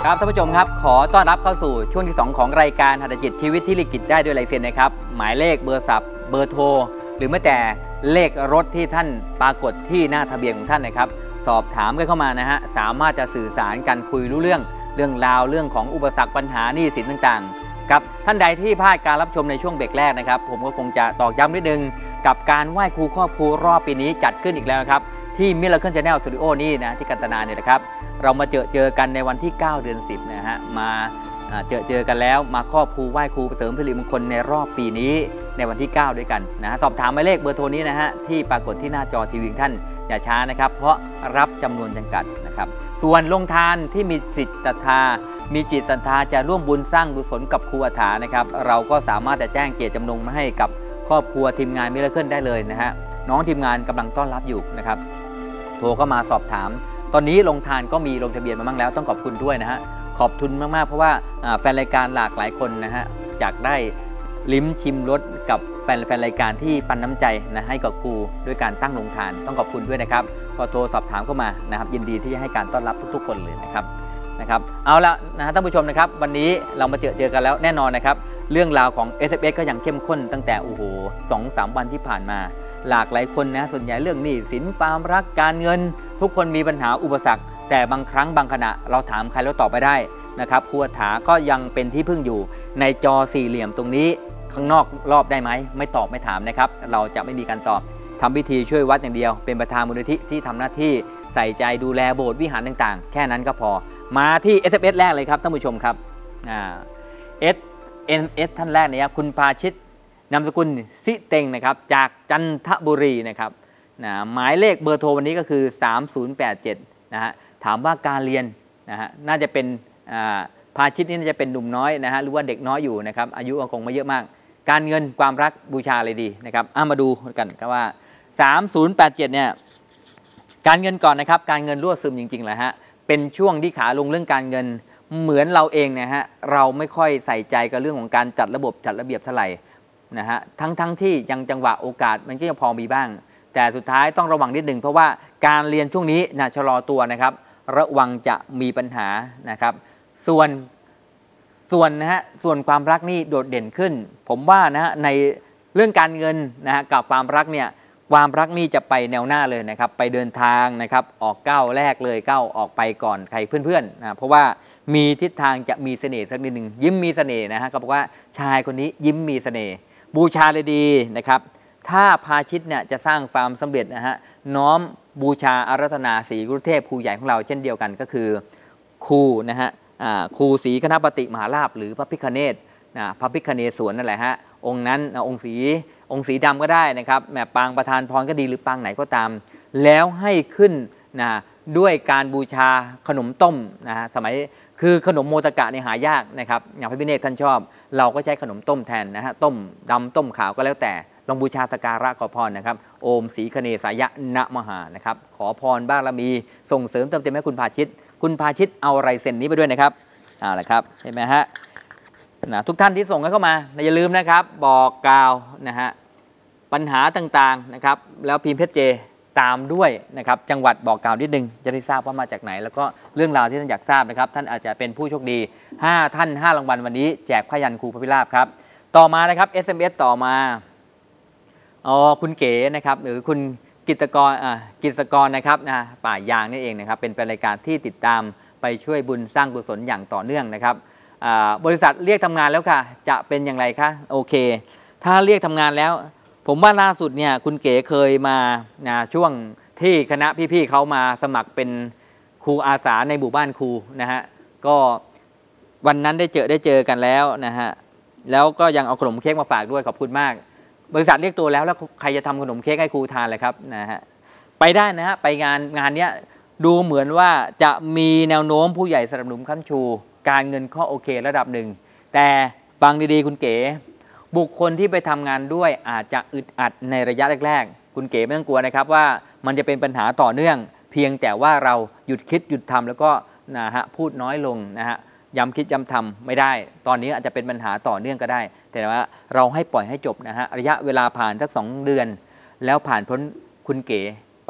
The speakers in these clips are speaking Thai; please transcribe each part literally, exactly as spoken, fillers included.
ครับท่านผู้ชมครับขอต้อนรับเข้าสู่ช่วงที่สองของรายการหัตถจิตชีวิตที่ลิขิตได้ด้วยลายเซ็นนะครับหมายเลขเบอร์ศัพท์เบอร์โทรหรือแม้แต่เลขรถที่ท่านปรากฏที่หน้าทะเบียนของท่านนะครับสอบถามกันเข้ามานะฮะสามารถจะสื่อสารกันคุยรู้เรื่องเรื่องราวเรื่องของอุปสรรคปัญหาหนี้สินต่างๆครับท่านใดที่พลาดการรับชมในช่วงเบรกแรกนะครับผมก็คงจะตอกย้ำนิดนึงกับการไหว้ครูครอบครูรอบปีนี้จัดขึ้นอีกแล้วครับที่ Miracle Channel Studio นี่นะที่กันตนาเนี่ยนะครับเรามาเจอเจอกันในวันที่เก้าเดือนสิบนะฮะมาเจอเจอกันแล้วมาครอบครูไหว้ครูเสริมสิริมงคลในรอบปีนี้ในวันที่เก้าด้วยกันนะฮะสอบถามหมายเลขเบอร์โทรนี้นะฮะที่ปรากฏที่หน้าจอทีวีท่านอย่าช้านะครับเพราะรับจำนวนจำกัดนะครับส่วนลงทานที่มีจิตศรัทธามีจิตศรัทธาจะร่วมบุญสร้างกุศลกับครูอาถานะครับเราก็สามารถจะแจ้งเกียรติจำนงมาให้กับครอบครัวทีมงานมิราเคิลได้เลยนะฮะน้องทีมงานกำลังต้อนรับอยู่นะครับโทรเข้ามาสอบถามตอนนี้ลงทานก็มีลงทะเบียนมาบ้างแล้วต้องขอบคุณด้วยนะฮะขอบคุณมากๆเพราะว่าแฟนรายการหลากหลายคนนะฮะอยากได้ลิ้มชิมรสกับแฟนแฟนรายการที่ปันน้ำใจนะให้กับครูด้วยการตั้งลงทานต้องขอบคุณด้วยนะครับก็โทรสอบถามเข้ามานะครับยินดีที่จะให้การต้อนรับทุกๆคนเลยนะครับนะครับเอาละนะท่านผู้ชมนะครับวันนี้เรามาเจอเจอกันแล้วแน่นอนนะครับเรื่องราวของ เอส เอฟ เอส ก็ยังเข้มข้นตั้งแต่โอ้โหสองสามวันที่ผ่านมาหลากหลายคนนะส่วนใหญ่เรื่องหนี้สินความรักการเงินทุกคนมีปัญหาอุปสรรคแต่บางครั้งบางขณะเราถามใครแล้วตอบไปได้นะครับครูอาถาก็ยังเป็นที่พึ่งอยู่ในจอสี่เหลี่ยมตรงนี้ข้างนอกรอบได้ไหมไม่ตอบไม่ถามนะครับเราจะไม่มีการตอบทำพิธีช่วยวัดอย่างเดียวเป็นประธานมูลนิธิที่ทำหน้าที่ใส่ใจดูแลโบสถ์วิหารต่างๆแค่นั้นก็พอมาที่ เอส เอฟ เอส แรกเลยครับท่านผู้ชมครับอ่า เอส เอ็น เอส ท่านแรกนะครับคุณพาชิตนามสกุลสิเต็งนะครับจากจันทบุรีนะครับนะหมายเลขเบอร์โทรวันนี้ก็คือสามศูนย์แปดเจ็ดนะฮะถามว่าการเรียนนะฮะน่าจะเป็นพาชิตนี่น่าจะเป็นหนุ่มน้อยนะฮะหรือว่าเด็กน้อยอยู่นะครับอายุคงไม่เยอะมากการเงินความรักบูชาอะไรดีนะครับเอามาดูกันครับว่าสามศูนย์แปดเจ็ดเนี่ยการเงินก่อนนะครับการเงินรั่วซึมจริงๆแหละฮะเป็นช่วงที่ขาลงเรื่องการเงินเหมือนเราเองนะฮะเราไม่ค่อยใส่ใจกับเรื่องของการจัดระบบจัดระเบียบเท่าไหร่นะฮะทั้งทั้งที่ยังจังหวะโอกาสมันก็ยังพอมีบ้างแต่สุดท้ายต้องระวังนิดหนึ่งเพราะว่าการเรียนช่วงนี้นะชะลอตัวนะครับระวังจะมีปัญหานะครับส่วนส่วนนะฮะส่วนความรักนี่โดดเด่นขึ้นผมว่านะฮะในเรื่องการเงินนะฮะกับความรักเนี่ยความรักนี่จะไปแนวหน้าเลยนะครับไปเดินทางนะครับออกก้าวแรกเลยก้าวออกไปก่อนใครเพื่อนๆนะเพราะว่ามีทิศทางจะมีเสน่ห์สักนิดหนึ่งยิ้มมีเสน่ห์นะฮะเขาบอกว่าชายคนนี้ยิ้มมีเสน่ห์บูชาเลยดีนะครับถ้าพาชิตเนี่ยจะสร้างความสำเร็จนะฮะน้อมบูชาอาราธนาศรีกุรุเทพครูใหญ่ของเราเช่นเดียวกันก็คือครูนะฮะครูศรีคณปฏิมหาราภหรือพระพิฆเนศนะพระพิฆเนศนั่นแหละฮะองค์นั้นองค์สีองค์สีดำก็ได้นะครับแม่ปางประธานพรก็ดีหรือปางไหนก็ตามแล้วให้ขึ้นนะด้วยการบูชาขนมต้มนะฮะสมัยคือขนมโมตกะเนี่ยหายากนะครับอย่างพระพิฆเนศท่านชอบเราก็ใช้ขนมต้มแทนนะฮะต้มดำต้มขาวก็แล้วแต่ลองบูชาสการะขอพรนะครับโอมศรีคเนสายะนะมหานะครับขอพรบารมีส่งเสริมเติมเต็มให้คุณพาชิตคุณพาชิตเอาไรเซ็นนี้ไปด้วยนะครับเอาละครับเห็นไหมฮะนะทุกท่านที่ส่งเข้ามาอย่าลืมนะครับบอกกล่าวนะฮะปัญหาต่างๆนะครับแล้วพิมพ์เพชรเจตามด้วยนะครับจังหวัดบอกกล่าวนิดนึงจะได้ทราบว่ามาจากไหนแล้วก็เรื่องราวที่ท่านอยากทราบนะครับท่านอาจจะเป็นผู้โชคดีห้าท่านห้ารางวัลวันนี้แจกพยัญชนะครูพระพิราบครับต่อมานะครับ เอส เอ็ม เอส ต่อมาอ๋อคุณเก๋นะครับหรือคุณกิตกรอ่ากิตกรนะครับนะป่ายางนี่เองนะครับเป็นรายการที่ติดตามไปช่วยบุญสร้างกุศลอย่างต่อเนื่องนะครับบริษัทเรียกทำงานแล้วค่ะจะเป็นอย่างไรคะโอเคถ้าเรียกทำงานแล้วผมว่าล่าสุดเนี่ยคุณเก๋เคยมานะช่วงที่คณะพี่ๆเขามาสมัครเป็นครูอาสาในหมู่บ้านครูนะฮะก็วันนั้นได้เจอได้เจอกันแล้วนะฮะแล้วก็ยังเอาขนมเค้กมาฝากด้วยขอบคุณมากบริษัทเรียกตัวแล้วแล้วใครจะทำขนมเค้กให้ครูทานเลยครับนะฮะไปได้นะฮะไปงานงานเนี้ยดูเหมือนว่าจะมีแนวโน้มผู้ใหญ่สนับสนุนค้ำชูการเงินข้อโอเคระดับหนึ่งแต่ฟังดีๆคุณเก๋บุคคลที่ไปทำงานด้วยอาจจะอึดอัดในระยะแรกๆคุณเก๋ไม่ต้องกลัวนะครับว่ามันจะเป็นปัญหาต่อเนื่องเพียงแต่ว่าเราหยุดคิดหยุดทำแล้วก็นะฮะพูดน้อยลงนะฮะย้ำคิดย้ำทำไม่ได้ตอนนี้อาจจะเป็นปัญหาต่อเนื่องก็ได้แต่ว่าเราให้ปล่อยให้จบนะฮะระยะเวลาผ่านสักสองเดือนแล้วผ่านพ้นคุณเก๋ไป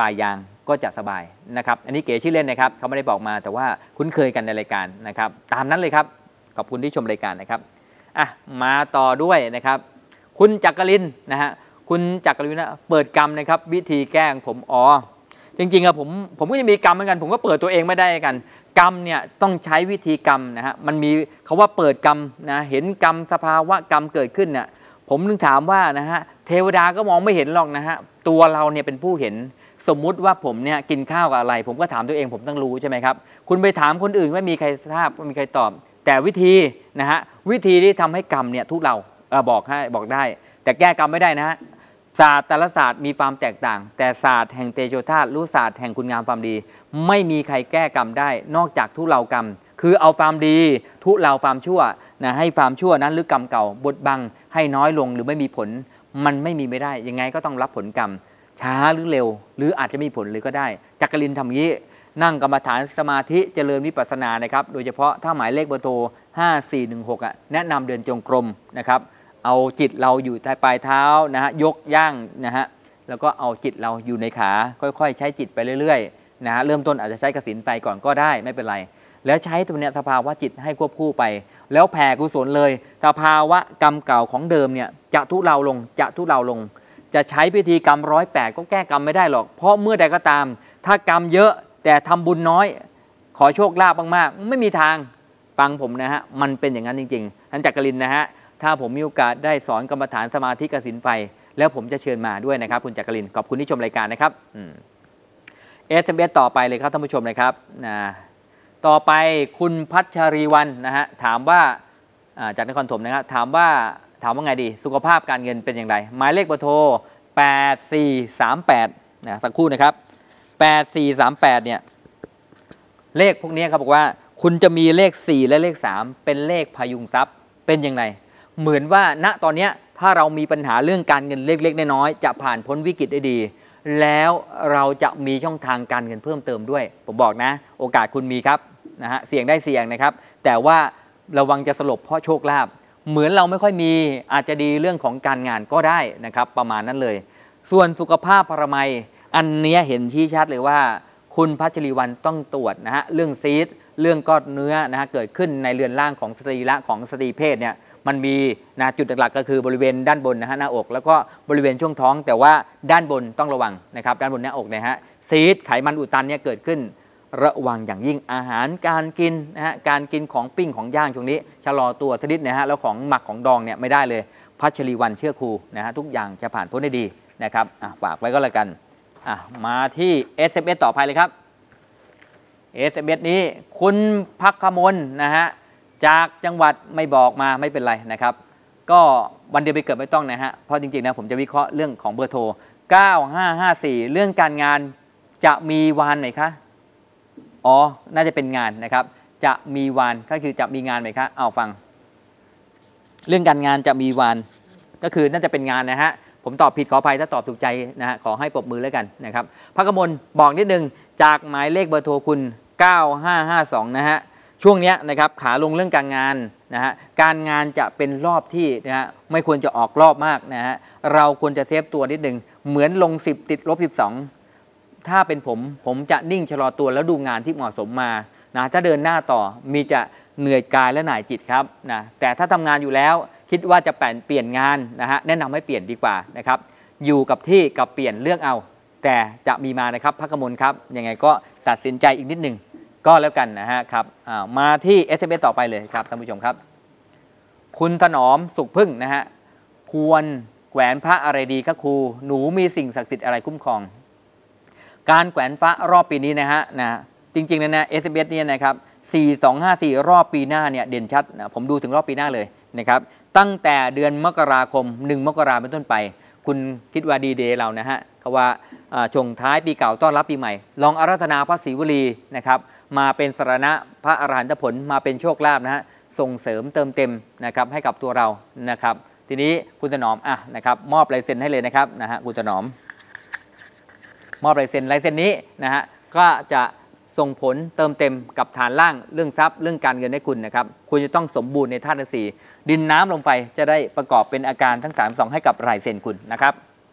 ปลายยางก็จะสบายนะครับอันนี้เก๋ชื่อเล่นนะครับเขาไม่ได้บอกมาแต่ว่าคุ้นเคยกันในรายการนะครับตามนั้นเลยครับขอบคุณที่ชมรายการนะครับอ่ะมาต่อด้วยนะครับคุณจักรินนะฮะคุณจักรินนะเปิดกรรมนะครับวิธีแก้ของผมอ๋อจริงๆอะผมผมก็จะมีกรรมเหมือนกันผมก็เปิดตัวเองไม่ได้กันกรรมเนี่ยต้องใช้วิธีกรรมนะฮะมันมีคาว่าเปิดกรรมนะเห็นกรรมสภาวะกรรมเกิดขึ้นเนี่ยผมนึกถามว่านะฮะเทวดาก็มองไม่เห็นหรอกนะฮะตัวเราเนี่ยเป็นผู้เห็นสมมุติว่าผมเนี่ยกินข้าวกับอะไรผมก็ถามตัวเองผมต้องรู้ใช่ไหมครับคุณไปถามคนอื่นไม่มีใครทราบไม่มีใครตอบแต่วิธีนะฮะวิธีที่ทำให้กรรมเนี่ยทุกเราบอกให้บอกได้แต่แก้กรรมไม่ได้นะฮะศาสตร์แต่ละศาสตร์มีความแตกต่างแต่ศาสตร์แห่งเตโชธาตุรู้ศาสตร์แห่งคุณงามความดีไม่มีใครแก้กรรมได้นอกจากทุเลากรรมคือเอาความดีทุเลาความชั่วนะให้ความชั่วนั้นหรือกรรมเก่าบดบังให้น้อยลงหรือไม่มีผลมันไม่มีไม่ได้ยังไงก็ต้องรับผลกรรมช้าหรือเร็วหรืออาจจะมีผลเลยก็ได้จักรินทำอย่างนี้นั่งกรรมฐานสมาธิเจริญวิปัสสนานะครับโดยเฉพาะถ้าหมายเลขเบอร์โทรห้าสี่หนึ่งหกอ่ะแนะนำเดินจงกรมนะครับเอาจิตเราอยู่ที่ปลายเท้านะฮะยกย่างนะฮะแล้วก็เอาจิตเราอยู่ในขาค่อยๆใช้จิตไปเรื่อยๆนะฮะเริ่มต้นอาจจะใช้กสิณไปก่อนก็ได้ไม่เป็นไรแล้วใช้ตัวเนี้ยสภาวะจิตให้ควบคู่ไปแล้วแผ่กุศลเลยสภาวะกรรมเก่าของเดิมเนี่ยจะทุเลาลงจะทุเลาลงจะใช้พิธีกรรมร้อยแปดก็แก้กรรมไม่ได้หรอกเพราะเมื่อใดก็ตามถ้ากรรมเยอะแต่ทำบุญน้อยขอโชคลาภมากๆไม่มีทางฟังผมนะฮะมันเป็นอย่างนั้นจริงๆท่านจักรินนะฮะถ้าผมมีโอกาสได้สอนกรรมฐานสมาธิกสิณไปแล้วผมจะเชิญมาด้วยนะครับคุณจักรินขอบคุณที่ชมรายการนะครับเอสเอ็มเอสต่อไปเลยครับท่านผู้ชมนะครับนะต่อไปคุณพัชรีวรรณนะฮะถามว่าจากนครปฐมนะครับถามว่าถามว่าไงดีสุขภาพการเงินเป็นอย่างไรหมายเลขเบอร์โทรแปดสี่สามแปดนะสักครู่นะครับแปดสี่สามแปดเนี่ยเลขพวกนี้ครับบอกว่าคุณจะมีเลขสี่และเลขสามเป็นเลขพยุงทรัพย์เป็นอย่างไรเหมือนว่าณตอนนี้ถ้าเรามีปัญหาเรื่องการเงินเล็กๆน้อยๆจะผ่านพ้นวิกฤตได้ดีแล้วเราจะมีช่องทางการเงินเพิ่มเติมด้วยผมบอกนะโอกาสคุณมีครับนะฮะเสี่ยงได้เสี่ยงนะครับแต่ว่าระวังจะสลบเพราะโชคลาภเหมือนเราไม่ค่อยมีอาจจะดีเรื่องของการงานก็ได้นะครับประมาณนั้นเลยส่วนสุขภาพพรมัยอันนี้เห็นชี้ชัดเลยว่าคุณพัชรีวรรณต้องตรวจนะฮะเรื่องซีสเรื่องก้อนเนื้อนะฮะเกิดขึ้นในเรือนร่างของสรีระของสตรีเพศเนี่ยมันมีนะจุดหลักๆก็คือบริเวณด้านบนนะฮะหน้าอกแล้วก็บริเวณช่วงท้องแต่ว่าด้านบนต้องระวังนะครับด้านบนหน้าอกนะฮะซีสไขมันอุดตันเนี่ยเกิดขึ้นระวังอย่างยิ่งอาหารการกินนะฮะการกินของปิ้งของย่างช่วงนี้ชะลอตัวทนิดนะฮะแล้วของหมักของดองเนี่ยไม่ได้เลยพัชรีวรรณเชื่อครูนะฮะทุกอย่างจะผ่านพ้นได้ดีนะครับฝากไว้ก็แล้วกันมาที่ เอส เอ็ม เอส ต่อไปเลยครับ เอส เอ็ม เอส นี้คุณพักขมลนะฮะจากจังหวัดไม่บอกมาไม่เป็นไรนะครับก็วันเดือนปีเกิดไม่ต้องนะฮะเพราะจริงๆนะผมจะวิเคราะห์เรื่องของเบอร์โทรเก้าห้าห้าสี่เรื่องการงานจะมีวานไหมคะอ๋อน่าจะเป็นงานนะครับจะมีวานก็คือจะมีงานไหมคะเอาฟังเรื่องการงานจะมีวานก็คือน่าจะเป็นงานนะฮะผมตอบผิดขออภัยถ้าตอบถูกใจนะฮะขอให้ปรบมือแล้วกันนะครับพักกมลบอกนิดนึงจากหมายเลขเบอร์โทรคุณเก้าห้าห้าสองนะฮะช่วงนี้นะครับขาลงเรื่องการงานนะฮะการงานจะเป็นรอบที่นะฮะไม่ควรจะออกรอบมากนะฮะเราควรจะเซฟตัวนิดนึงเหมือนลงสิบติดลบสิบสองถ้าเป็นผมผมจะนิ่งชะลอตัวแล้วดูงานที่เหมาะสมมานะถ้าเดินหน้าต่อมีจะเหนื่อยกายและหน่ายจิตครับนะแต่ถ้าทำงานอยู่แล้วคิดว่าจะเปลี่ยนงานนะฮะแนะนำให้เปลี่ยนดีกว่านะครับอยู่กับที่กับเปลี่ยนเลือกเอาแต่จะมีมานะครับพักกมลครับยังไงก็ตัดสินใจอีกนิดนึงก็แล้วกันนะฮะครับมาที่ เอส เอ็ม เอส ต่อไปเลยครับท่านผู้ชมครับคุณถนอมสุขพึ่งนะฮะควรแขวนพระอะไรดีครับครูหนูมีสิ่งศักดิ์สิทธิ์อะไรคุ้มครองการแขวนพระรอบปีนี้นะฮะนะจริงๆนะนะ เอส เอ็ม เอส เนี่ยนะครับสี่ สอง ห้า สี่รอบปีหน้าเนี่ยเด่นชัดนะผมดูถึงรอบปีหน้าเลยนะครับตั้งแต่เดือนมกราคมหนึ่งมกราคมเป็นต้นไปคุณคิดว่าดีเดย์เรานะฮะเขาว่าชงท้ายปีเก่าต้อนรับปีใหม่ลองอาราธนาพระศรีวลีนะครับมาเป็นสรณะพระอรหันตผลมาเป็นโชคลาภนะฮะส่งเสริมเติมเต็มนะครับให้กับตัวเรานะครับทีนี้คุณถนอมอ่ะนะครับมอบลายเซ็นให้เลยนะครับนะฮะคุณถนอมมอบลายเซ็นลายเซ็นนี้นะฮะก็จะส่งผลเติมเต็มกับฐานล่างเรื่องทรัพย์เรื่องการเงินให้คุณนะครับคุณจะต้องสมบูรณ์ในธาตุทั้งสี่ดินน้ำลมไฟจะได้ประกอบเป็นอาการทั้งสามสองให้กับลายเซ็นคุณนะครับ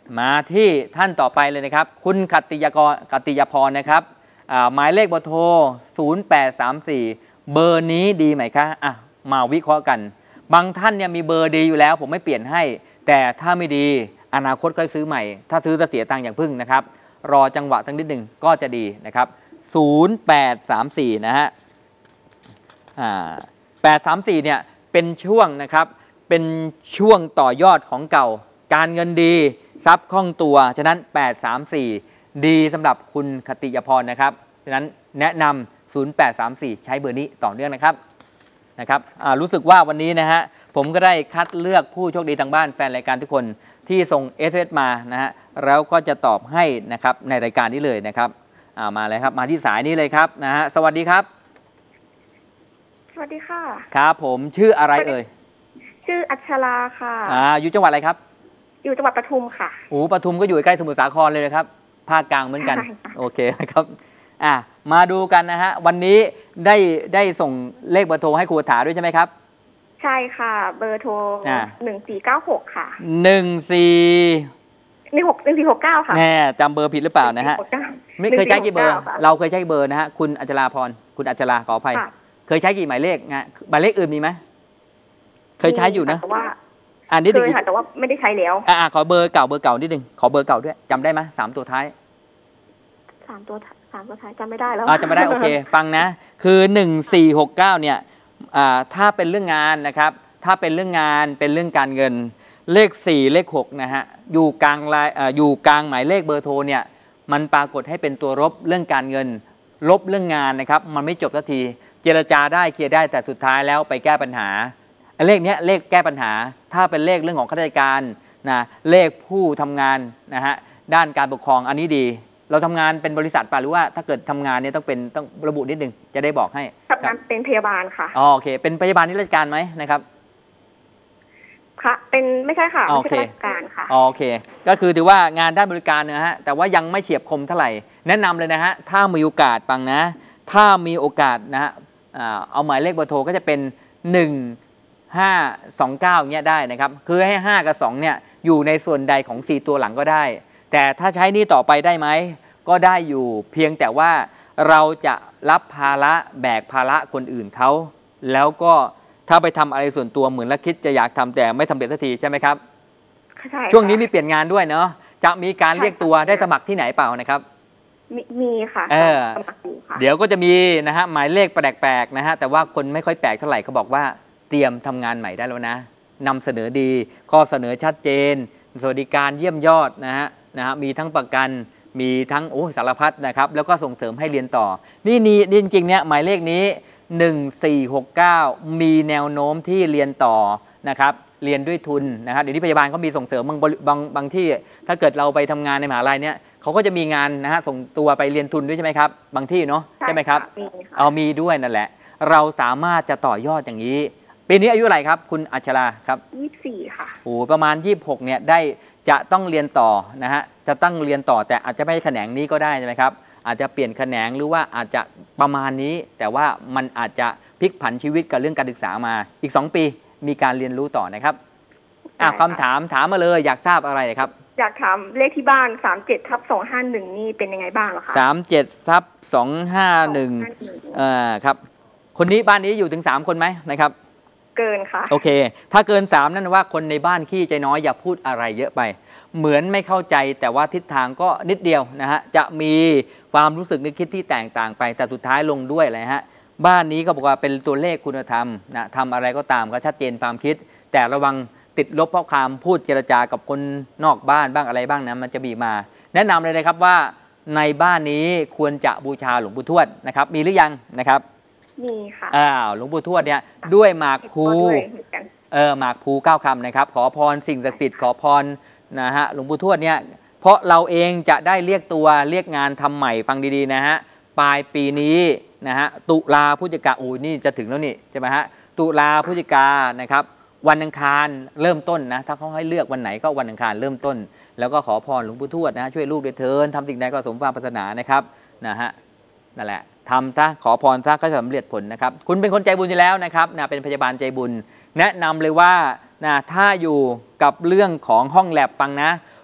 มาที่ท่านต่อไปเลยนะครับคุณกัตติยากรกัตติยพรนะครับหมายเลขเบอร์โทรศูนย์ แปด สาม สี่เบอร์นี้ดีไหมคะอ่ะมาวิเคราะห์กันบางท่านเนี่ยมีเบอร์ดีอยู่แล้วผมไม่เปลี่ยนให้แต่ถ้าไม่ดีอนาคตก็ซื้อใหม่ถ้าซื้อจะเสียตังค์อย่างพึ่งนะครับรอจังหวะสักนิดหนึ่งก็จะดีนะครับศูนย์ แปด สาม สี่นะฮะอ่าแปด สาม สี่เนี่ยเป็นช่วงนะครับเป็นช่วงต่อยอดของเก่าการเงินดีทรัพย์คล่องตัวฉะนั้นแปด สาม สี่ดีสำหรับคุณคติยพรนะครับฉะนั้นแนะนำศูนย์ แปด สาม สี่ใช้เบอร์นี้ต่อเนื่องนะครับนะครับรู้สึกว่าวันนี้นะฮะผมก็ได้คัดเลือกผู้โชคดีทางบ้านแฟนรายการทุกคนที่ส่ง เอส เอ็ม เอส มานะฮะแล้วก็จะตอบให้นะครับในรายการนี้เลยนะครับมาเลยครับมาที่สายนี้เลยครับนะฮะสวัสดีครับสวัสดีค่ะครับผมชื่ออะไรเอ่ยชื่ออัชราค่ะอ่าอยู่จังหวัดอะไรครับอยู่จังหวัดปทุมค่ะโอ้ปทุมก็อยู่ใกล้สมุทรสาครเลยครับภาคกลางเหมือนกันโอเคครับอ่ะมาดูกันนะฮะวันนี้ได้ได้ส่งเลขเบอร์โทรให้ครูถาด้วยใช่ไหมครับใช่ค่ะเบอร์โทรหนึ่งสี่เก้าหกค่ะหนึ่งสี่หนึ่งหกหนึ่งสี่หกเก้าค่ะแน่จำเบอร์ผิดหรือเปล่านะฮะไม่เคยใช้กี่เบอร์เราเคยใช้เบอร์นะฮะคุณอัจฉราพรคุณอัจฉราขออภัยเคยใช้กี่หมายเลขนะหมายเลขอื่นมีไหมเคยใช้อยู่นะแต่ว่าอ่านนิดนึงแต่ว่าไม่ได้ใช้แล้วอ่าขอเบอร์เก่าเบอร์เก่านิดนึงขอเบอร์เก่าด้วยจำได้ไหมสามตัวท้ายสามตัวสามตัวท้ายจำไม่ได้แล้วอ่าจำไม่ได้โอเคฟังนะคือหนึ่งสี่หกเก้าเนี่ยอ่าถ้าเป็นเรื่องงานนะครับถ้าเป็นเรื่องงานเป็นเรื่องการเงินเลขสี่เลขหกนะฮะอยู่กลางลายอ่าอยู่กลางหมายเลขเบอร์โทรเนี่ยมันปรากฏให้เป็นตัวลบเรื่องการเงินลบเรื่องงานนะครับมันไม่จบสักทีเจรจาได้เคลียร์ได้แต่สุดท้ายแล้วไปแก้ปัญหาเลขนี้เลขแก้ปัญหาถ้าเป็นเลขเรื่องของข้าราชการนะเลขผู้ทำงานนะฮะด้านการปกครองอันนี้ดีเราทำงานเป็นบริษัทป่ะหรือว่าถ้าเกิดทำงานเนี่ยต้องเป็นต้องระบุนิดนึงจะได้บอกให้ทำงานเป็นพยาบาลค่ะอ๋อโอเคเป็นพยาบาลที่ราชการไหมนะครับค่ะเป็นไม่ใช่ค่ะไม่ใช่ราชการค่ะโอเคก็คือถือว่างานด้านบริการนะฮะแต่ว่ายังไม่เฉียบคมเท่าไหร่แนะนำเลยนะฮะถ้ามีโอกาสฟังนะถ้ามีโอกาสนะฮะเอาหมายเลขเบอร์โทรก็จะเป็นหนึ่งห้าสองเก้าเงี้ยได้นะครับคือให้ห้ากับสองเนี่ยอยู่ในส่วนใดของสี่ตัวหลังก็ได้แต่ถ้าใช้นี่ต่อไปได้ไหมก็ได้อยู่เพียงแต่ว่าเราจะรับภาระแบกภาระคนอื่นเขาแล้วก็ถ้าไปทำอะไรส่วนตัวเหมือนและคิดจะอยากทำแต่ไม่ทำเร็จสักทีใช่ไหมครับใช่ช่วงนี้มีเปลี่ยนงานด้วยเนาะจะมีการเรียกตัวได้สมัครที่ไหนเปล่านะครับมีค่ะเออเดี๋ยวก็จะมีนะฮะหมายเลขแปลกๆนะฮะแต่ว่าคนไม่ค่อยแปลกเท่าไหร่เขาบอกว่าเตรียมทำงานใหม่ได้แล้วนะนำเสนอดีข้อเสนอชัดเจนสวัสดิการเยี่ยมยอดนะฮะนะฮะมีทั้งประกันมีทั้งโอ้สารพัดนะครับแล้วก็ส่งเสริมให้เรียนต่อนี่นี่จริงๆเนี่ยหมายเลขนี้หนึ่งสี่หกเก้ามีแนวโน้มที่เรียนต่อนะครับเรียนด้วยทุนนะครับเดี๋ยวนี้พยาบาลเขามีส่งเสริมบางบางบางที่ถ้าเกิดเราไปทำงานในมหาลัยเนี่ยเขาก็จะมีงานนะฮะส่งตัวไปเรียนทุนด้วยใช่ไหมครับบางที่เนาะใช่ไหมครับเอามีด้วยนั่นแหละเราสามารถจะต่อยอดอย่างนี้ปีนี้อายุอะไรครับคุณอัชราครับยี่สิบสี่ค่ะโอ้ประมาณยี่สิบหกเนี่ยได้จะต้องเรียนต่อนะฮะจะต้องเรียนต่อแต่อาจจะไม่แขนงนี้ก็ได้ใช่ไหมครับอาจจะเปลี่ยนแขนงหรือว่าอาจจะประมาณนี้แต่ว่ามันอาจจะพลิกผันชีวิตกับเรื่องการศึกษามาอีกสองปีมีการเรียนรู้ต่อนะครับอ่ะคำถามถามมาเลยอยากทราบอะไรครับอยากถามเลขที่บ้านสามเจ็ดทับสองห้าหนึ่งนี่เป็นยังไงบ้างหรอคะสามเจ็ดทับสองห้าหนึ่งอ่าครับคนนี้บ้านนี้อยู่ถึงสามคนไหมนะครับเกินค่ะโอเคถ้าเกินสามนั่นว่าคนในบ้านขี้ใจน้อยอย่าพูดอะไรเยอะไปเหมือนไม่เข้าใจแต่ว่าทิศทางก็นิดเดียวนะฮะจะมีความรู้สึกนึกคิดที่แตกต่างไปแต่สุดท้ายลงด้วยอะไรฮะบ้านนี้ก็บอกว่าเป็นตัวเลขคุณธรรมนะทำอะไรก็ตามก็ชัดเจนความคิดแต่ระวังติดลบเพราะความพูดเจรจากับคนนอกบ้านบ้างอะไรบ้างนะมันจะบีมาแนะนำเลยนะครับว่าในบ้านนี้ควรจะบูชาหลวงปู่ทวดนะครับมีหรือยังนะครับมีค่ะอ้าวหลวงปู่ทวดเนี่ยด้วยหมากภูเออหมากภูเก้าคำนะครับขอพรสิ่งศักดิ์สิทธิ์ขอพรนะฮะหลวงปู่ทวดเนี่ยเพราะเราเองจะได้เรียกตัวเรียกงานทำใหม่ฟังดีๆนะฮะปลายปีนี้นะฮะตุลาพฤศจิกาโอ้ยนี่จะถึงแล้วนี่ใช่ไหมฮะตุลาพฤศจิกานะครับวันอังคารเริ่มต้นนะถ้าเขาให้เลือกวันไหนก็วันอังคารเริ่มต้นแล้วก็ขอพรหลวงปู่ทวดนะช่วยลูกด้วยเถิดทำสิ่งใดก็สมความปรารถนานะครับนะฮะนั่นแหละทำซะขอพรซะก็จะสำเร็จผลนะครับคุณเป็นคนใจบุญอยู่แล้วนะครับนะเป็นพยาบาลใจบุญแนะนำเลยว่านะถ้าอยู่กับเรื่องของห้องแลบฟังนะ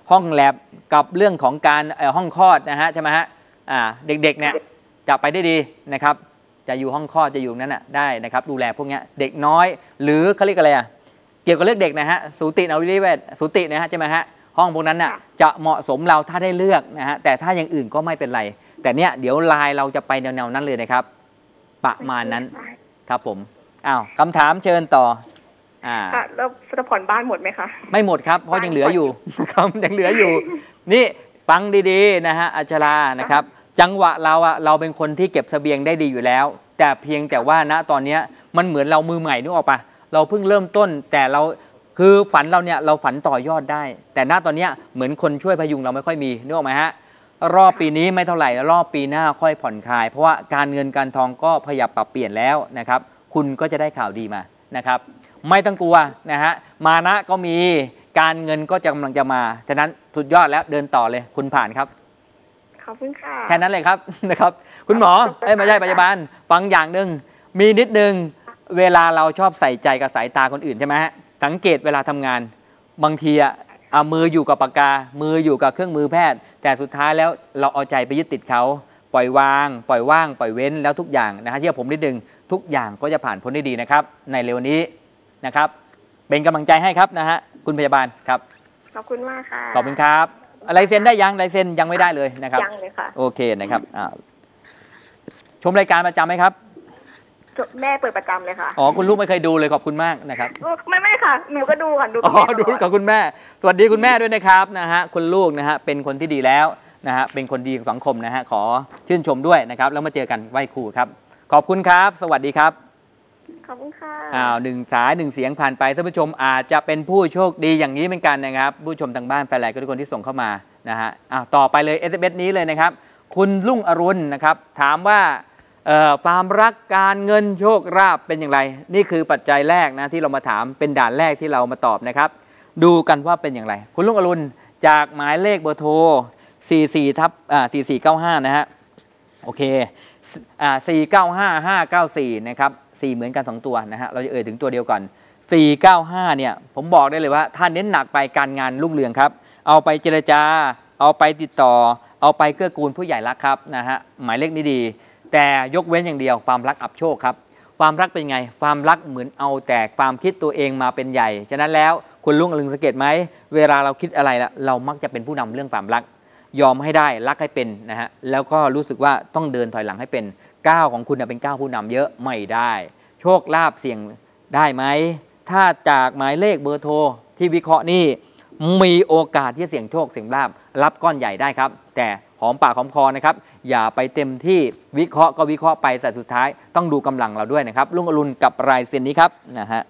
ห้องแลบกับเรื่องของการห้องคลอดนะฮะใช่ไหมฮะอ่าเด็กๆเนี่ยจะไปได้ดีนะครับจะอยู่ห้องคลอดจะอยู่นั้นน่ะได้นะครับดูแลพวกนี้เด็กน้อยหรือเขาเรียกอะไรอ่ะเกี่ยวกับเรื่องเด็กนะฮะสูตินรีเวชสูตินะฮะใช่ไหมฮะห้องพวกนั้นน่ะจะเหมาะสมเราถ้าได้เลือกนะฮะแต่ถ้าอย่างอื่นก็ไม่เป็นไรแต่เนี้ยเดี๋ยวไลน์เราจะไปแนวๆนั้นเลยนะครับประมาณนั้นครับผมอ้าวคำถามเชิญต่ออ่าแล้วจะผ่อนบ้านหมดไหมคะไม่หมดครับเพราะยังเหลืออยู่ครับยังเหลืออยู่นี่ฟังดีๆนะฮะอัชรานะครับจังหวะเราอะเราเป็นคนที่เก็บเสบียงได้ดีอยู่แล้วแต่เพียงแต่ว่าณตอนนี้มันเหมือนเรามือใหม่นึกออกปะเราเพิ่งเริ่มต้นแต่เราคือฝันเราเนี่ยเราฝันต่อยอดได้แต่ณตอนนี้เหมือนคนช่วยพยุงเราไม่ค่อยมีนึกออกไหมฮะรอบปีนี้ไม่เท่าไหร่รอบปีหน้าค่อยผ่อนคลายเพราะว่าการเงินการทองก็พยายามปรับเปลี่ยนแล้วนะครับคุณก็จะได้ข่าวดีมานะครับไม่ต้องกลัวนะฮะมานะก็มีการเงินก็จะกำลังจะมาฉะนั้นสุดยอดแล้วเดินต่อเลยคุณผ่านครับขอบคุณค่ะแค่นั้นเลยครับนะครับคุณหมอเอ้ยไม่ใช่พยาบาลฟังอย่างหนึ่งมีนิดนึงเวลาเราชอบใส่ใจกับสายตาคนอื่นใช่ไหมฮะสังเกตเวลาทำงานบางทีอะมืออยู่กับปากกามืออยู่กับเครื่องมือแพทย์แต่สุดท้ายแล้วเราเอาใจไปยึดติดเขาปล่อยวางปล่อยว่างปล่อยเว้นแล้วทุกอย่างนะฮะเชื่อผมนิดนึงทุกอย่างก็จะผ่านพ้นได้ดีนะครับในเร็วนี้นะครับเป็นกำลังใจให้ครับนะฮะคุณพยาบาลครับขอบคุณมากค่ะขอบคุณครับลายเซ็นได้ยังลายเซ็นยังไม่ได้เลยนะครับยังเลยค่ะโอเคนะครับชมรายการประจำไหมครับแม่เปิดประจำเลยค่ะอ๋อคุณลูกไม่เคยดูเลยขอบคุณมากนะครับไม่ไม่ค่ะหนูก็ดูค่ะดูอ๋อดูกับคุณแม่สวัสดีคุณแม่ด้วยนะครับนะฮะคุณลูกนะฮะเป็นคนที่ดีแล้วนะฮะเป็นคนดีของสังคมนะฮะขอชื่นชมด้วยนะครับแล้วมาเจอกันไหว้ครูครับขอบคุณครับสวัสดีครับขอบคุณค่ะอ้าวหนึ่งสายหนึ่งเสียงผ่านไปท่านผู้ชมอาจจะเป็นผู้โชคดีอย่างนี้เหมือนกันนะครับผู้ชมทางบ้านแฟนรายการทุกคนที่ส่งเข้ามานะฮะอ้าวต่อไปเลย เอส เอ็ม เอส นี้เลยนะครับคุณรุ่งอรุณนะครับถามว่าความรักการเงินโชคลาภเป็นอย่างไรนี่คือปัจจัยแรกนะที่เรามาถามเป็นด่านแรกที่เรามาตอบนะครับดูกันว่าเป็นอย่างไรคุณรุ่งอรุณจากหมายเลขเบอร์โทรสี่สิบสี่ทับอ่าสี่สิบสี่เก้าห้านะฮะโอเคอ่าสี่เก้าห้า ห้าเก้าสี่นะครับสี่เหมือนกันสองตัวนะฮะเราจะเอ่ยถึงตัวเดียวก่อนสี่เก้าห้าเนี่ยผมบอกได้เลยว่าท่านเน้นหนักไปการงานรุ่งเรืองครับเอาไปเจรจาเอาไปติดต่อเอาไปเกื้อกูลผู้ใหญ่รักครับนะฮะหมายเลขนี้ดีแต่ยกเว้นอย่างเดียวความรักอับโชคครับความรักเป็นไงความรักเหมือนเอาแต่ความคิดตัวเองมาเป็นใหญ่ฉะนั้นแล้วคุณลุงอลึงสังเกตไหมเวลาเราคิดอะไรละเรามักจะเป็นผู้นำเรื่องความรักยอมให้ได้รักให้เป็นนะฮะแล้วก็รู้สึกว่าต้องเดินถอยหลังให้เป็นก้าวของคุณเป็นก้าวผู้นำเยอะไม่ได้โชคลาภเสี่ยงได้ไหมถ้าจากหมายเลขเบอร์โทรที่วิเคราะห์นี่มีโอกาสที่เสี่ยงโชคเสี่ยงลาภรับก้อนใหญ่ได้ครับแต่หอมปากหอมคอนะครับอย่าไปเต็มที่วิเคราะห์ก็วิเคราะห์ไปแต่สุดท้ายต้องดูกำลังเราด้วยนะครับลุงอรุณกับรายเซ็นนี้ครับนะฮะ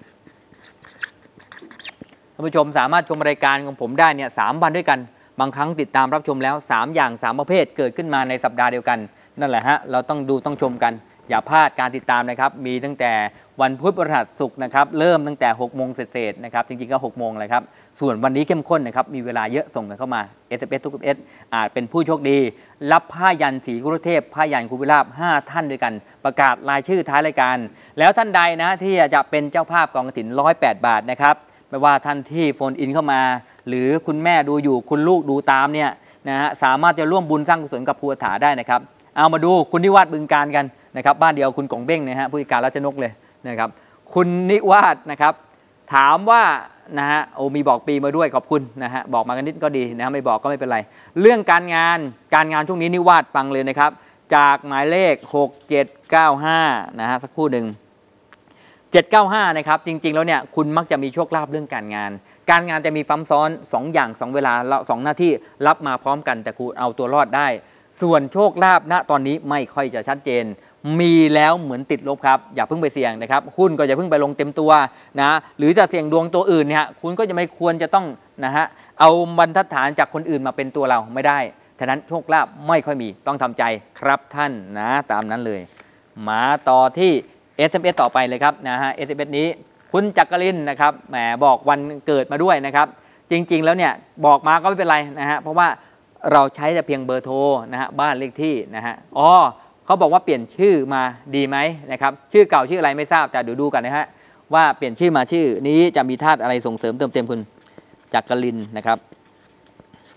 ท่านผู้ชมสามารถชมรายการของผมได้เนี่ยสามวันด้วยกันบางครั้งติดตามรับชมแล้วสามอย่างสามประเภทเกิดขึ้นมาในสัปดาห์เดียวกันนั่นแหละฮะเราต้องดูต้องชมกันอย่าพลาดการติดตามนะครับมีตั้งแต่วันพุธพฤหัสศุกร์นะครับเริ่มตั้งแต่หกโมงเศษๆนะครับจริงๆก็หกโมงเลยครับส่วนวันนี้เข้มข้นนะครับมีเวลาเยอะส่งกันเข้ามา เอส เอ็ม เอส ทุก เอส อาจเป็นผู้โชคดีรับผ้ายันสีกุรุเทพผ้ายันคุวิลาภห้าท่านด้วยกันประกาศรายชื่อท้ายรายการแล้วท่านใดนะที่จะเป็นเจ้าภาพกองกฐินหนึ่งร้อยแปดบาทนะครับไม่ว่าท่านที่โฟนอินเข้ามาหรือคุณแม่ดูอยู่คุณลูกดูตามเนี่ยนะฮะสามารถจะร่วมบุญสร้างกุศลกับภูถาได้นะครับเอามาดูคุณนิวาสบึงการกันนะครับบ้านเดียวคุณกงเบ้งนะฮะผู้จัดการราชนกเลยนะครับคุณนิวาสนะครับถามว่านะฮะโอ้มีบอกปีมาด้วยขอบคุณนะฮะบอกมากันนิดก็ดีนะไม่บอกก็ไม่เป็นไรเรื่องการงานการงานช่วงนี้นิวาสฟังเลยนะครับจากหมายเลขหกเจ็ดเก้าห้านะฮะสักครู่หนึ่งเจ็ดเก้าห้านะครับจริงๆแล้วเนี่ยคุณมักจะมีโชคลาภเรื่องการงานการงานจะมีซ้ำซ้อนสองอย่างสองเวลาสองหน้าที่รับมาพร้อมกันแต่คุณเอาตัวรอดได้ส่วนโชคลาภณตอนนี้ไม่ค่อยจะชัดเจนมีแล้วเหมือนติดลบครับอย่าเพิ่งไปเสี่ยงนะครับหุ้นก็อย่าเพิ่งไปลงเต็มตัวนะหรือจะเสี่ยงดวงตัวอื่นเนี่ยคุณก็จะไม่ควรจะต้องนะฮะเอาบรรทัดฐานจากคนอื่นมาเป็นตัวเราไม่ได้ฉะนั้นโชคลาภไม่ค่อยมีต้องทำใจครับท่านนะตามนั้นเลยมาต่อที่ เอส เอ็ม เอส ต่อไปเลยครับนะฮะ เอส เอ็ม เอส นี้คุณจักรินนะครับแหมบอกวันเกิดมาด้วยนะครับจริงๆแล้วเนี่ยบอกมาก็ไม่เป็นไรนะฮะเพราะว่าเราใช้แต่เพียงเบอร์โทรนะฮะบ้านเลขที่นะฮะอ๋อเขาบอกว่าเปลี่ยนชื่อมาดีไหมนะครับชื่อเก่าชื่ออะไรไม่ทราบแต่เดี๋ยวดูกันนะฮะว่าเปลี่ยนชื่อมาชื่อนี้จะมีธาตุอะไรส่งเสริมเติมเต็มคุณจักรินนะครับ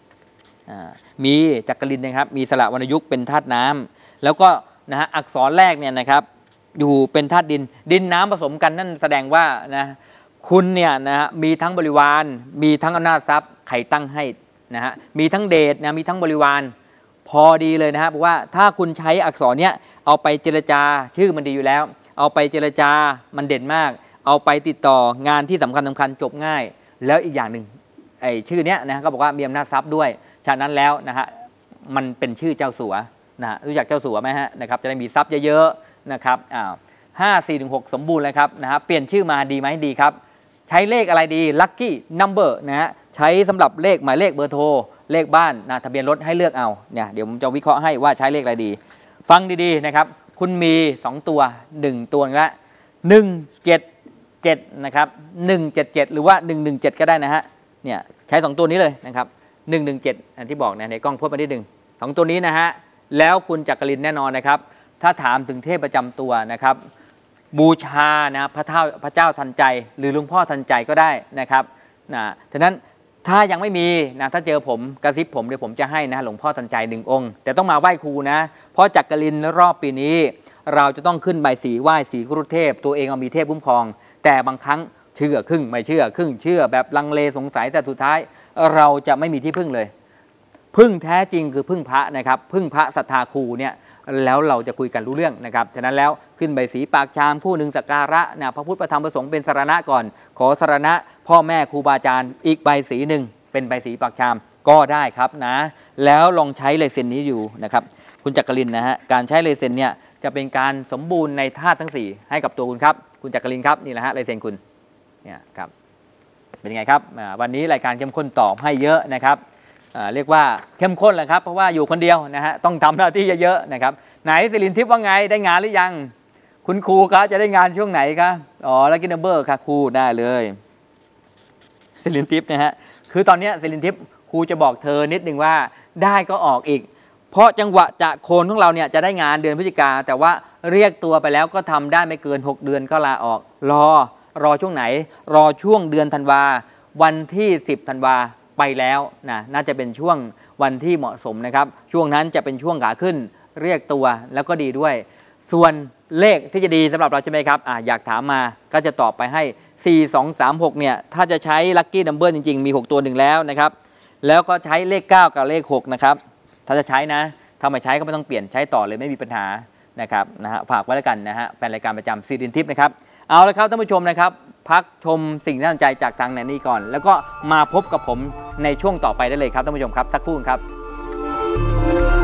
มีจักรินนะครับมีสระวรรณยุกต์เป็นธาตุน้ำแล้วก็นะฮะอักษรแรกเนี่ยนะครับอยู่เป็นธาตุดินดินน้ำผสมกันนั่นแสดงว่านะคุณเนี่ยนะฮะมีทั้งบริวารมีทั้งอำนาจทรัพย์ใครตั้งให้นะฮะมีทั้งเดชนะมีทั้งบริวารพอดีเลยนะฮะบอกว่าถ้าคุณใช้อักษรเนี้ยเอาไปเจรจาชื่อมันดีอยู่แล้วเอาไปเจรจามันเด่นมากเอาไปติดต่องานที่สำคัญสำคัญจบง่ายแล้วอีกอย่างหนึ่งไอ้ชื่อเนี้ยนะก็บอกว่ามีอำนาจทรัพย์ด้วยฉะนั้นแล้วนะฮะมันเป็นชื่อเจ้าสัวนะรู้จักเจ้าสัวไหมฮะนะครับจะได้มีทรัพย์เยอะๆนะครับอ้าวห้าสี่ถึงหกสมบูรณ์เลยครับนะฮะเปลี่ยนชื่อมาดีไหมดีครับใช้เลขอะไรดี Lucky Number นะฮะใช้สำหรับเลขหมายเลขเบอร์โทรเลขบ้านนะทะเบียนรถให้เลือกเอาเนี่ยเดี๋ยวผมจะวิเคราะห์ให้ว่าใช้เลขอะไรดีฟังดีๆนะครับคุณมีสองตัวหนึ่งตัวละหนึ่งเจ็ดเจ็ดนะครับหนึ่งเจ็ดเจ็ดหรือว่าหนึ่งหนึ่งเจ็ดก็ได้นะฮะเนี่ยใช้สองตัวนี้เลยนะครับหนึ่งหนึ่งเจ็ดอันที่บอกนะในกล้องพูดมาที่หนึ่งสองตัวนี้นะฮะแล้วคุณจักรินแน่นอนนะครับถ้าถามถึงเทพประจำตัวนะครับบูชานะพระเจ้าพระเจ้าทันใจหรือหลวงพ่อทันใจก็ได้นะครับนะฉะนั้นถ้ายังไม่มีนะถ้าเจอผมกระซิบผมเดี๋ยวผมจะให้นะหลวงพ่อทันใจหนึ่งองค์แต่ต้องมาไหว้ครูนะเพราะจักรินรอบปีนี้เราจะต้องขึ้นใบสีไหว้สีครุเทพตัวเองเอามีเทพคุ้มครองแต่บางครั้งเชื่อครึ่งไม่เชื่อครึ่งเชื่อแบบลังเลสงสัยแต่สุดท้ายเราจะไม่มีที่พึ่งเลยพึ่งแท้จริงคือพึ่งพระนะครับพึ่งพระศรัทธาครูเนี่ยแล้วเราจะคุยกันรู้เรื่องนะครับฉะนั้นแล้วขึ้นใบสีปากชามคู่หนึ่งสักการะนะพระพุทธพระธรรมพระสงฆ์เป็นสรณะก่อนขอสรณะพ่อแม่ครูบาอาจารย์อีกใบสีหนึ่งเป็นใบสีปากชามก็ได้ครับนะแล้วลองใช้ลายเซ็นนี้อยู่นะครับคุณจักรินนะฮะการใช้ลายเซ็นเนี่ยจะเป็นการสมบูรณ์ในธาตุทั้งสี่ให้กับตัวคุณครับคุณจักรินครับนี่แหละฮะลายเซ็นคุณเนี่ยครับเป็นยังไงครับวันนี้รายการเข้มข้นตอบให้เยอะนะครับเรียกว่าเข้มข้นแหละครับเพราะว่าอยู่คนเดียวนะฮะต้องทำหน้าที่เยอะๆนะครับไหนสิรินทิพย์ว่าไงได้งานหรือยังคุณครูครับจะได้งานช่วงไหนครับอ๋อแล้วกินเบอร์ค่ะครูได้เลยสิรินทิพย์นะฮะคือตอนนี้สิรินทิพย์ครูจะบอกเธอนิดนึงว่าได้ก็ออกอีกเพราะจังหวะจะโคนของเราเนี่ยจะได้งานเดือนพฤศจิกาแต่ว่าเรียกตัวไปแล้วก็ทำได้ไม่เกินหกเดือนก็ลาออกรอรอช่วงไหนรอช่วงเดือนธันวาวันที่สิบธันวาไปแล้วนะน่าจะเป็นช่วงวันที่เหมาะสมนะครับช่วงนั้นจะเป็นช่วงขาขึ้นเรียกตัวแล้วก็ดีด้วยส่วนเลขที่จะดีสำหรับเราใช่ไหมครับ อ, อยากถามมาก็จะตอบไปให้สี่ สอง สาม หกเนี่ยถ้าจะใช้ Lucky Number จริงๆมีหกตัวหนึ่งแล้วนะครับแล้วก็ใช้เลขเก้ากับเลขหกนะครับถ้าจะใช้นะถ้าไม่ใช้ก็ไม่ต้องเปลี่ยนใช้ต่อเลยไม่มีปัญหานะครับนะฮะฝากไว้แล้วกันนะฮะแฟนรายการประจำสิรินทิพย์นะครับเอาละครับท่านผู้ชมนะครับพักชมสิ่งที่น่าสนใจจากทางแนนนี่ก่อนแล้วก็มาพบกับผมในช่วงต่อไปได้เลยครับท่านผู้ชมครับสักครู่ครับ